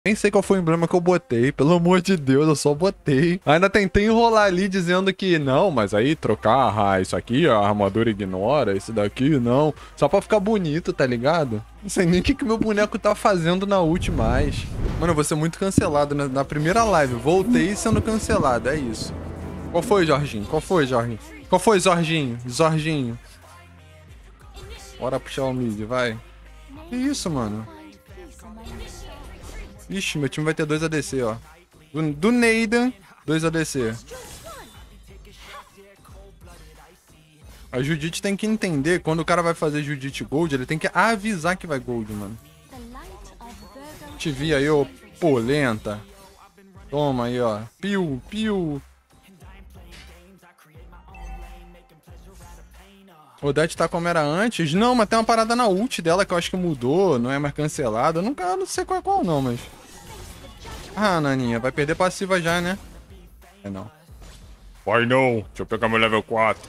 Nem sei qual foi o emblema que eu botei, pelo amor de Deus, eu só botei. Ainda tentei enrolar ali dizendo que não, mas aí trocar isso aqui, a armadura ignora, esse daqui não. Só pra ficar bonito, tá ligado? Não sei nem o que meu boneco tá fazendo na ult mais. Mano, eu vou ser muito cancelado na primeira live. Voltei sendo cancelado, é isso. Qual foi, Jorginho? Qual foi, Jorginho? Qual foi, Jorginho? Jorginho. Bora puxar o mid, vai. Que isso, mano? Ixi, meu time vai ter 2 ADC, ó. Do Neidan, 2 ADC. A Judite tem que entender, quando o cara vai fazer Judite Gold, ele tem que avisar que vai Gold, mano. Te vi aí, ô polenta. Toma aí, ó. Piu, piu. Odete tá como era antes? Não, mas tem uma parada na ult dela que eu acho que mudou, não é mais cancelada. Eu não sei qual não, mas... Ah, Naninha, vai perder passiva já, né? É não. Vai não, deixa eu pegar meu level 4.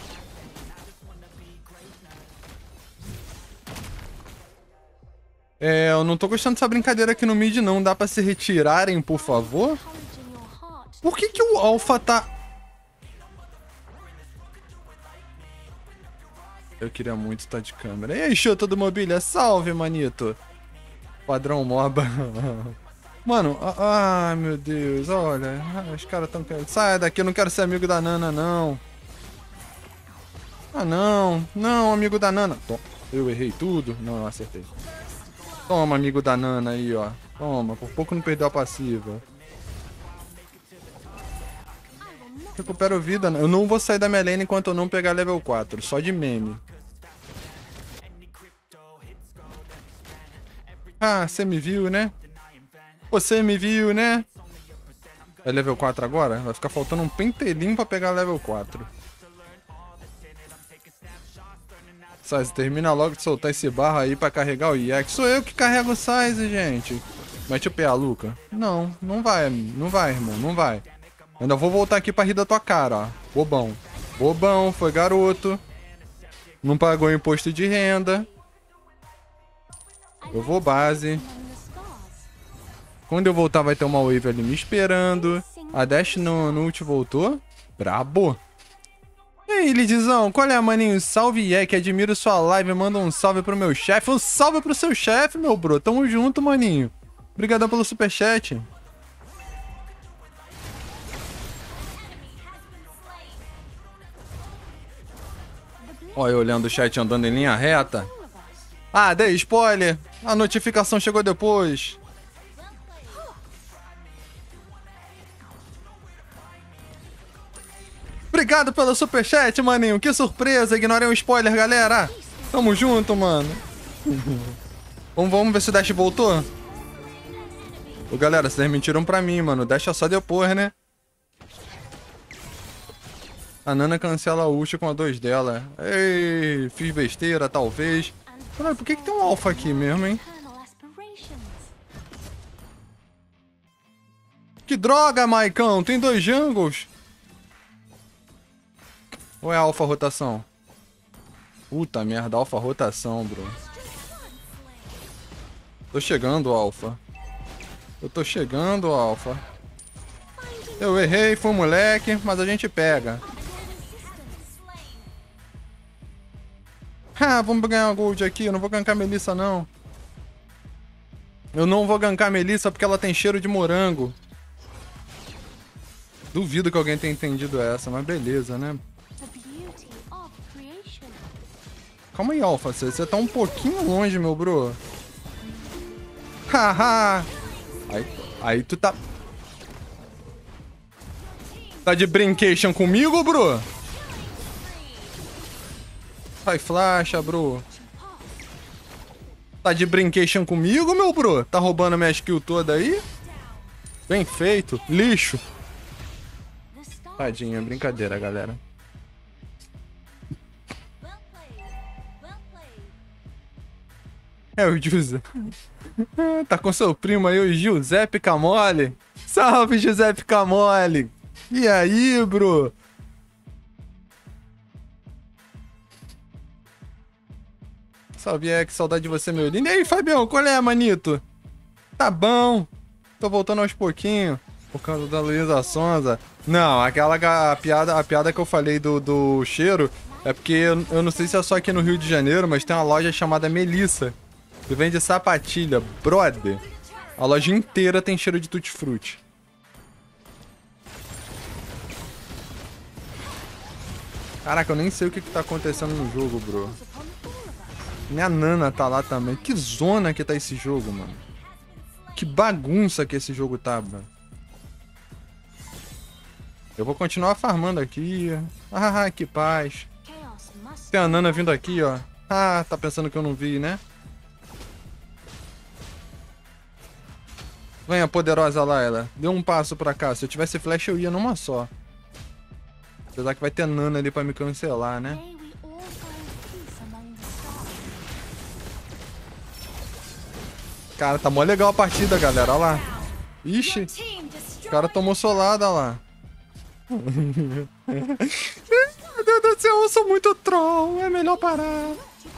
Eu não tô gostando dessa brincadeira aqui no mid, não. Dá pra se retirarem, por favor? Por que o Alpha tá... Eu queria muito estar de câmera. E aí, chuta do mobília, salve, manito. Padrão MOBA. Mano, ai meu Deus, olha. Os caras tão querendo. Sai daqui, eu não quero ser amigo da Nana, não. Ah, não. Não, amigo da Nana. Eu errei tudo? Não, eu acertei. Toma, amigo da Nana aí, ó. Toma, por pouco não perdeu a passiva. Recupero vida. Eu não vou sair da minha lane enquanto eu não pegar level 4. Só de meme. Ah, você me viu, né? Você me viu, né? É level 4 agora? Vai ficar faltando um pentelinho pra pegar level 4. Size, termina logo de soltar esse barro aí pra carregar o IEX. Sou eu que carrego o Size, gente. Mete o PA, Luca. Não, não vai, irmão, não vai. Ainda vou voltar aqui pra rir da tua cara, ó. Bobão. Bobão, foi garoto. Não pagou imposto de renda. Eu vou base. Quando eu voltar vai ter uma wave ali me esperando. A Dash no ult voltou. Brabo. E aí, Lidzão, qual é, maninho? Salve, Yek, admiro sua live, manda um salve pro meu chefe. Um salve pro seu chefe, meu bro. Tamo junto, maninho. Obrigadão pelo superchat. Olha eu olhando o chat andando em linha reta. Ah, dei spoiler. A notificação chegou depois. Obrigado pelo superchat, maninho. Que surpresa. Ignorei um spoiler, galera. Tamo junto, mano. Vamos ver se o Dash voltou. Ô, galera, vocês mentiram pra mim, mano. O Dash é só depois, né? A Nana cancela a ult com a 2 dela. Ei, fiz besteira, talvez. Caralho, por que tem um alfa aqui mesmo, hein? Que droga, Maicão. Tem 2 jungles. Ou é alfa rotação? Puta merda, alfa rotação, bro. Tô chegando, alfa. Eu tô chegando, alfa. Eu errei, fui moleque, mas a gente pega. Ah, vamos ganhar uma gold aqui. Eu não vou gankar a Melissa, não. Eu não vou gankar a Melissa porque ela tem cheiro de morango. Duvido que alguém tenha entendido essa, mas beleza, né? Calma aí, Alpha. Você tá um pouquinho longe, meu bro. Haha. Aí tu tá... Tá de brincation comigo, bro? Sai flasha, bro. Tá de brincation comigo, meu bro? Tá roubando minha skill toda aí? Bem feito. Lixo. Tadinha, brincadeira, galera. É o Giuseppe. Tá com seu primo aí, o Giuseppe Camole. Salve, Giuseppe Camole. E aí, bro? Salve, que saudade de você, meu lindo. E aí, Fabião, qual é, manito? Tá bom. Tô voltando aos pouquinhos. Por causa da Luísa Sonza. Não, a piada que eu falei do cheiro é porque eu não sei se é só aqui no Rio de Janeiro, mas tem uma loja chamada Melissa, que vende sapatilha. Brother, a loja inteira tem cheiro de tutti-frutti. Caraca, eu nem sei o que tá acontecendo no jogo, bro. Minha Nana tá lá também. Que zona que tá esse jogo, mano. Que bagunça que esse jogo tá, mano. Eu vou continuar farmando aqui. Ah, que paz. Tem a Nana vindo aqui, ó. Ah, tá pensando que eu não vi, né? Venha, poderosa Layla. Dê um passo pra cá. Se eu tivesse flash, eu ia numa só. Apesar que vai ter Nana ali pra me cancelar, né? Cara, tá mó legal a partida, galera. Olha lá. Ixi. O cara tomou solada, olha lá. Meu Deus do céu, eu sou muito troll. É melhor parar.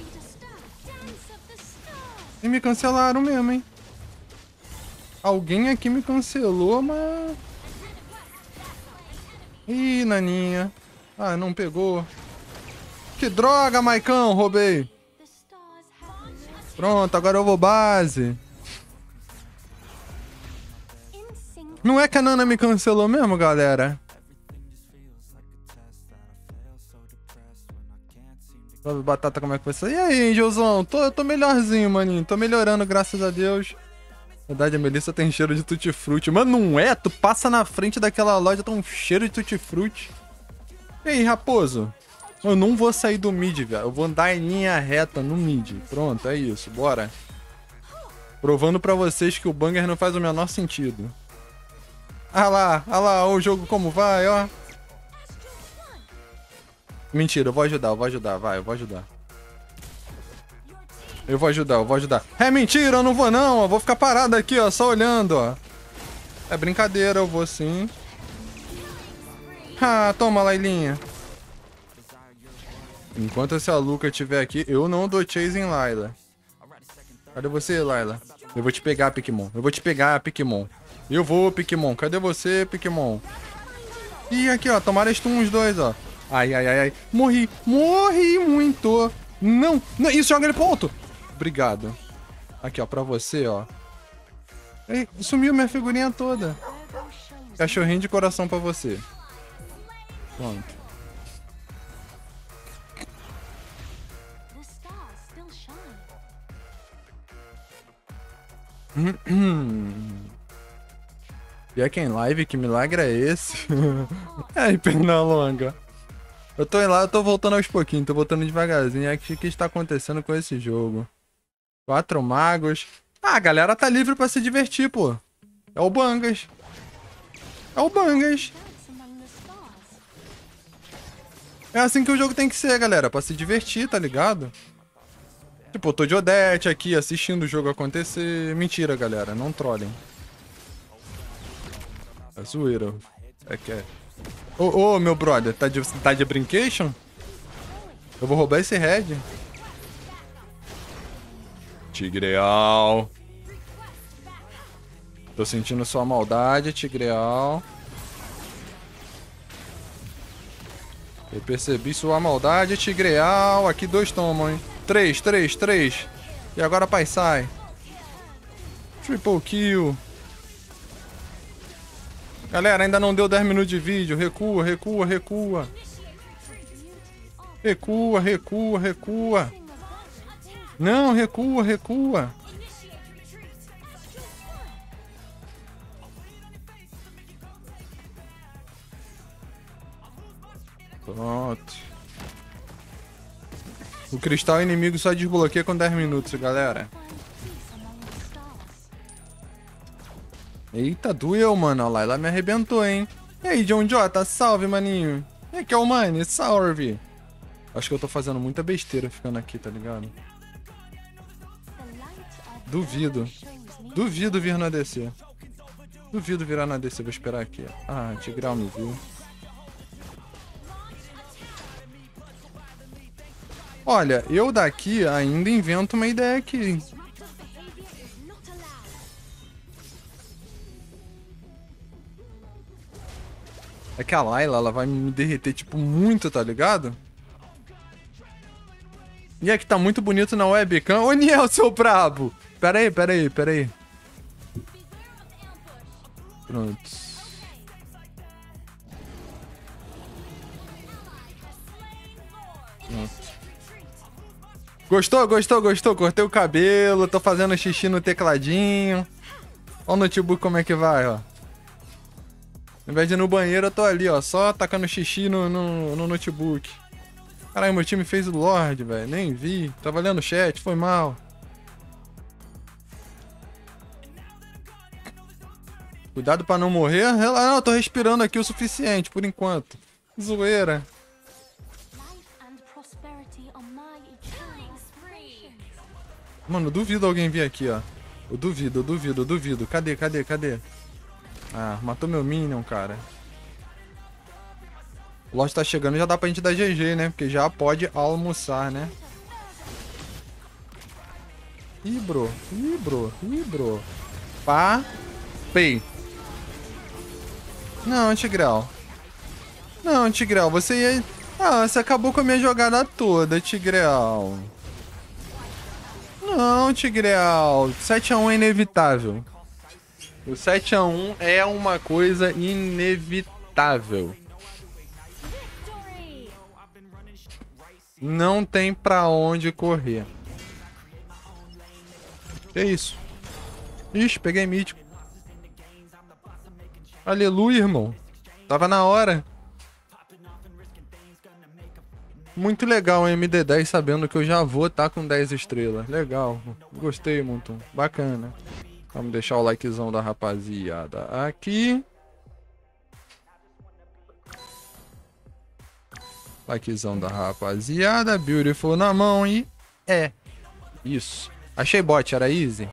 E me cancelaram mesmo, hein? Alguém aqui me cancelou, mas... Ih, Naninha. Ah, não pegou. Que droga, Maicão. Roubei. Pronto, agora eu vou base. Não é que a Nana me cancelou mesmo, galera? Batata, como é que foi isso? E aí, Angelzão? Tô melhorzinho, maninho. Tô melhorando, graças a Deus. Na verdade, a Melissa tem cheiro de tutti-frutti. Mano, não é? Tu passa na frente daquela loja, tá um cheiro de tutti-frutti. E aí, raposo? Eu não vou sair do mid, velho. Eu vou andar em linha reta no mid. Pronto, é isso. Bora. Provando pra vocês que o banger não faz o menor sentido. Ah lá, o jogo como vai, ó. Mentira, eu vou ajudar, vai, eu vou ajudar. Eu vou ajudar. É mentira, eu não vou não, eu vou ficar parado aqui, ó, só olhando, ó. É brincadeira, eu vou sim. Ah, toma, Lailinha. Enquanto essa Luca estiver aqui, eu não dou chase em Layla. Cadê você, Layla? Eu vou te pegar, Pikmon. Eu vou, Pikmon. Cadê você, Pikmon? Ih, aqui, ó, tomaram stun os dois, ó. Ai. Morri muito. Não, isso, joga ele pro alto. Obrigado. Aqui, ó, pra você, ó. Ei, sumiu minha figurinha toda. Cachorrinho de coração pra você. Pronto. E aqui em live, que milagre é esse? Ai, perna longa. Eu tô lá, eu tô voltando aos pouquinhos, tô voltando devagarzinho. O que está acontecendo com esse jogo? 4 magos. Ah, a galera tá livre pra se divertir, pô. É o Bangas. É assim que o jogo tem que ser, galera. Pra se divertir, tá ligado? Tipo, eu tô de Odete aqui, assistindo o jogo acontecer. Mentira, galera. Não trolem. É zoeira. É que é. Ô, meu brother. Tá de brincation? Eu vou roubar esse red. Tigreal. Tô sentindo sua maldade, Tigreal. Eu percebi sua maldade, Tigreal. Aqui 2 tomam, hein? 3. E agora pai sai. Triple kill. Galera, ainda não deu 10 minutos de vídeo. Recua. Não, recua. Pronto. O cristal inimigo só desbloqueia com 10 minutos, galera. Eita, doeu, mano. A Layla me arrebentou, hein. E aí, John Jota, salve, maninho. E aqui é o Mine, salve. Acho que eu tô fazendo muita besteira ficando aqui, tá ligado? Duvido vir na ADC. Duvido virar na ADC, vou esperar aqui. Ah, Tigreal me viu. Olha, eu daqui ainda invento uma ideia aqui. É que a Layla, ela vai me derreter, tipo, muito, tá ligado? E é que tá muito bonito na webcam. Ô, Niel, seu brabo! Pera aí. Pronto. Gostou? Cortei o cabelo, tô fazendo xixi no tecladinho. Ó o notebook como é que vai, ó. Ao invés de ir no banheiro, eu tô ali, ó, só tacando xixi no notebook. Caralho, meu time fez o Lorde, velho. Nem vi. Tava lendo o chat, foi mal. Cuidado pra não morrer. Não, eu tô respirando aqui o suficiente, por enquanto. Zoeira. Mano, eu duvido alguém vir aqui, ó. Eu duvido. Cadê? Ah, matou meu Minion, cara. O Lorde tá chegando, já dá pra gente dar GG, né? Porque já pode almoçar, né? Ih, bro. Pá. Pei. Não, Tigrel, você ia... Ah, você acabou com a minha jogada toda, Tigrel. Não, Tigrel. 7-1 é inevitável. O 7-1 é uma coisa inevitável. Não tem pra onde correr. Que isso? Ixi, peguei mítico. Aleluia, irmão. Tava na hora. Muito legal o MD10 sabendo que eu já vou estar com 10 estrelas. Legal. Gostei, Montum. Bacana. Vamos deixar o likezão da rapaziada aqui. Likezão da rapaziada. Beautiful na mão e... É. Isso. Achei bot, era easy.